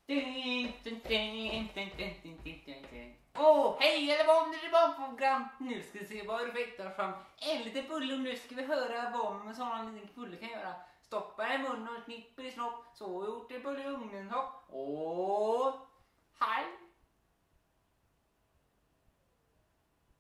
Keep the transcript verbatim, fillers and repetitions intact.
Åh, oh, hej eller vad det är barnprogram. Nu ska vi se vad effekter fram. En liten bulle och nu ska vi höra vad en sån liten bulle kan göra. Stoppa i munnen och knipper i snopp. Så gjort det bulle i ugnen hopp.